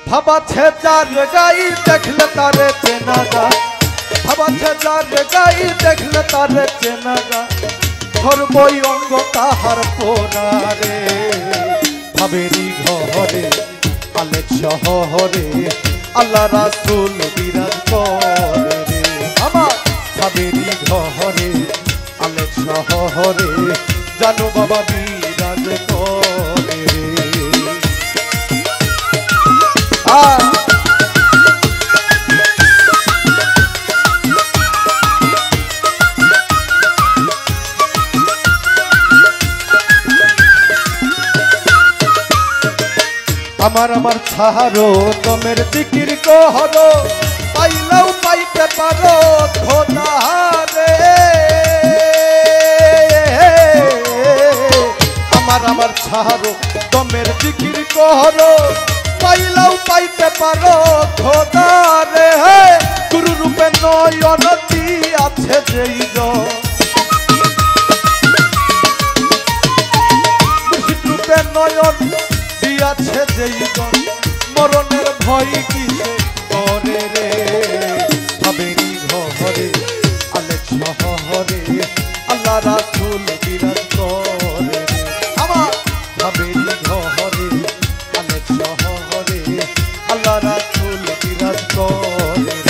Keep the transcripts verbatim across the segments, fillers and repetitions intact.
ভাবাছে যার গাই দেখলে তারে চেনা যায়, ভাবাছে যার গাই দেখলে তারে চেনা যায়, ধর্মই অঙ্গ তাহার পোড়ারে। ভাবেরি ঘরে আলেক শহরে আল্লাহ রাসূল বিরাজ করে রে। আমার ভাবেরি ঘরে আলেক শহরে জানো বাবা বিরাজ করে রে। আমার আমার ছাড়ো তোমের জিকির কহরো, পাইলেও পাইতে পারো খোদা রে। আমার আমার ছাড়ো তোমের জিকির কহরো, পাইলেও পাইতে পারো খোদা রে। গুরু রূপে নয়ন আছে যেই জন, মুর্শিদ রূপে নয়ন আছে যেই জন, মরণের ভয় কিসে করে রে। ভাবেরি ঘরে আলেক শহরে আল্লাহ রাসূল বিরাজ করে রে। আমার ভাবেরি ঘরে আলেক শহরে আল্লাহ রাসূল বিরাজ করে রে।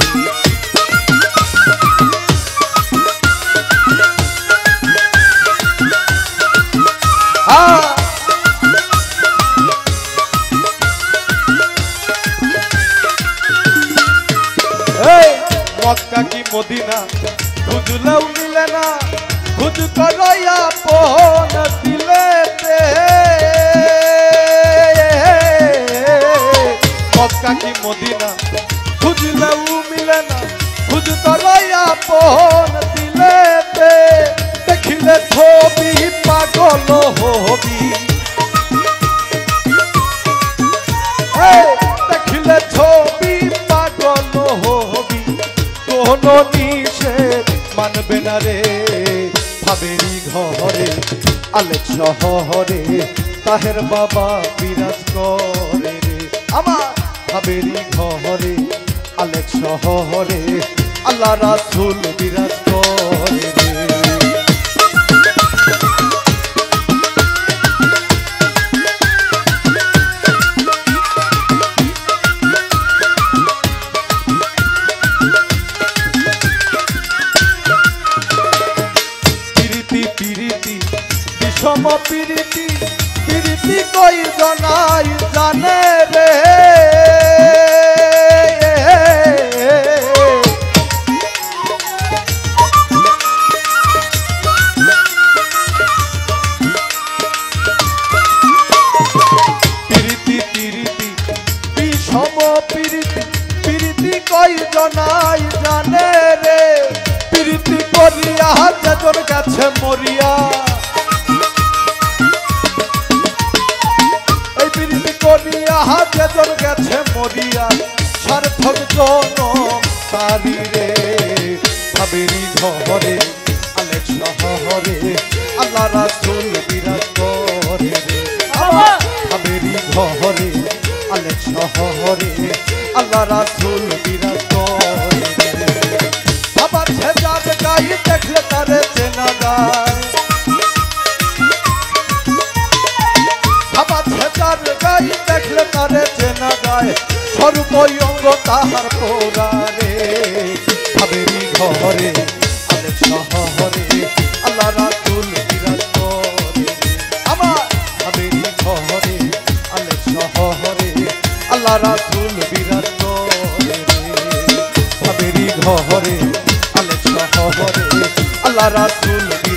মক্কা কি মদিনা খুঁজলেও মিলে না, খুঁজ করয়া পন দিলেতে। মক্কা কি মদিনা খুঁজলেও মিলে না, খুঁজ করয়া পন দিলেতে। দেখিলে ছবি পাগল হবি, দেখিলে ছবি পাগল হবি, কোনো নিষেধ মানবে না রে। ভাবেরি ঘরে আলেক শহরে তাহের বাবা বিরাজ করে রে। আমার ভাবেরি ঘরে আলেক শহরে আল্লাহ রাসূল বিরাজ করে রে। বিষম প্রীতি প্রীতি কই জনাই জানে রে। প্রীতি প্রীতি বিষম প্রীতি প্রীতি কই জনাই জানে রে। প্রীতি করিয়া যেজন গেছে মরিয়া, যেজন গেছে মরিয়া, সার্থক জনম তারি রে। ভাবেরি ঘরে আলেক শহরে আল্লাহ রাসূল বিরাজ করে রে। ভাবেরি ঘরে আলেক শহরে আল্লাহ রাসূল বিরাজ করে রে। বাবার ছেজার গাই দেখলে তারে চেনা যায়, বাবার ছেজার গাই দেখলে তারে চেনা যায়, সর্বই অঙ্গ তাহার পোড়ারে। ভাবেরি ঘরে আলেক শহরে আল্লাহ রাসূল বিরাজ করে। আমার ভাবেরি ঘরে আলেক শহরে আল্লাহ রাসূল বিরাজ করে। ভাবেরি ঘরে আলেক শহরে আল্লাহ রাসূল